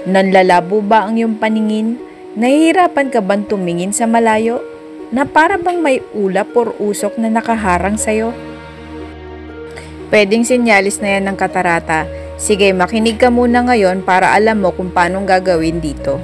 Nanlalabo ba ang iyong paningin? Nahihirapan ka bang tumingin sa malayo? Na para bang may ulap or usok na nakaharang sa'yo? Pwedeng senyalis na yan ng katarata. Sige, makinig ka muna ngayon para alam mo kung paano gagawin dito.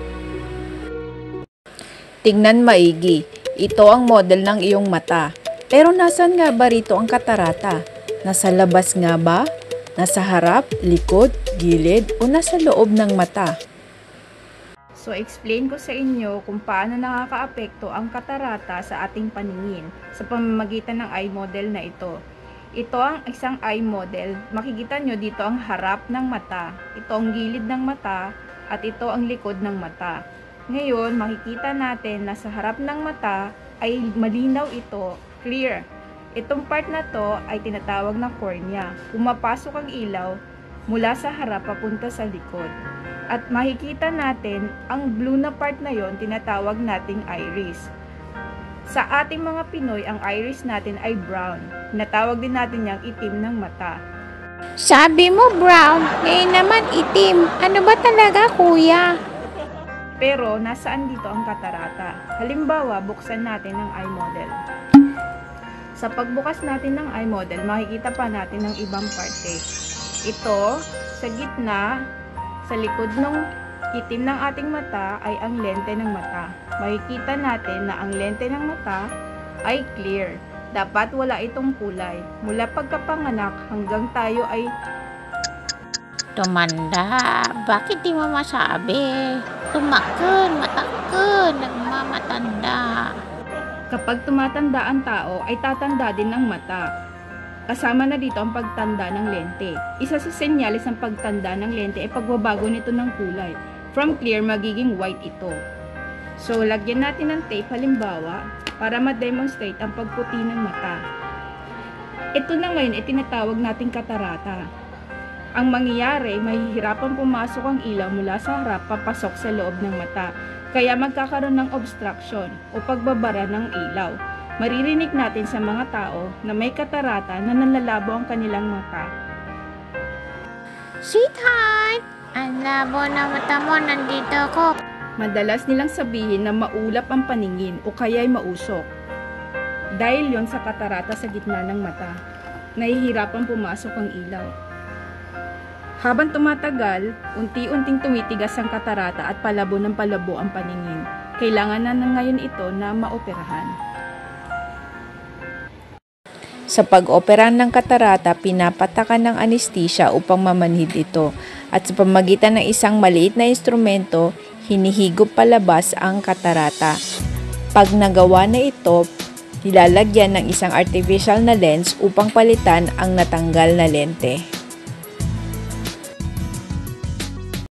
Tingnan maigi. Ito ang model ng iyong mata. Pero nasaan nga ba rito ang katarata? Nasa labas nga ba? Nasa harap, likod, gilid, o nasa loob ng mata? So, explain ko sa inyo kung paano nakakaapekto ang katarata sa ating paningin sa pamamagitan ng eye model na ito. Ito ang isang eye model. Makikita nyo dito ang harap ng mata, ito ang gilid ng mata, at ito ang likod ng mata. Ngayon, makikita natin na sa harap ng mata ay malinaw ito, clear. Itong part na to ay tinatawag na cornea. Pumapasok ang ilaw mula sa harap papunta sa likod. At makikita natin, ang blue na part na yon tinatawag nating iris. Sa ating mga Pinoy, ang iris natin ay brown. Tinatawag din natin yang itim ng mata. Sabi mo brown, ngayon naman itim. Ano ba talaga, kuya? Pero, nasaan dito ang katarata? Halimbawa, buksan natin ang eye model. Sa pagbukas natin ng eye model, makikita pa natin ang ibang parte. Ito, sa gitna, sa likod ng itim ng ating mata ay ang lente ng mata. Makikita natin na ang lente ng mata ay clear. Dapat wala itong kulay. Mula pagkapanganak hanggang tayo ay Tumanda, bakit di mo masabi? Tumakon, matakon, nagmamatanda. kapag tumatanda ang tao ay tatanda din ang mata. Kasama na dito ang pagtanda ng lente. Isa sa senyalis ng pagtanda ng lente ay pagbabago nito ng kulay. From clear, magiging white ito. So, lagyan natin ng tape halimbawa para ma-demonstrate ang pagputi ng mata. Ito na ngayon ay tinatawag nating katarata. Ang mangyayari, mahihirapan pumasok ang ilaw mula sa harap papasok sa loob ng mata. Kaya magkakaroon ng obstruction o pagbabara ng ilaw. Maririnig natin sa mga tao na may katarata na nanlalabo ang kanilang mata. Sweetheart, ang labo na mata mo, nandito ako. Madalas nilang sabihin na maulap ang paningin o kaya'y mausok. Dahil yon sa katarata sa gitna ng mata, nahihirapan pumasok ang ilaw. Habang tumatagal, unti-unting tumitigas ang katarata at palabo ng palabo ang paningin. Kailangan na ngayon ito na maoperahan. Sa pag-operahan ng katarata, pinapatakan ng anesthesia upang mamanhid ito. At sa pamagitan ng isang maliit na instrumento, hinihigop palabas ang katarata. Pag nagawa na ito, nilalagyan ng isang artificial na lens upang palitan ang natanggal na lente.